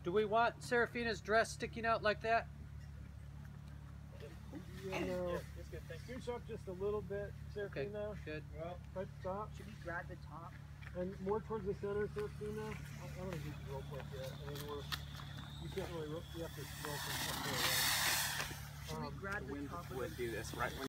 Do we want Serafina's dress sticking out like that? Yeah, no. It's good. Scooch up just a little bit, Serafina. Okay, good. Well, right top. Should we grab the top? And more towards the center, Serafina. I'm going to do this real quick yet. I mean, you can't really, you have to roll from up there, right? Should we grab the top? Would do this right when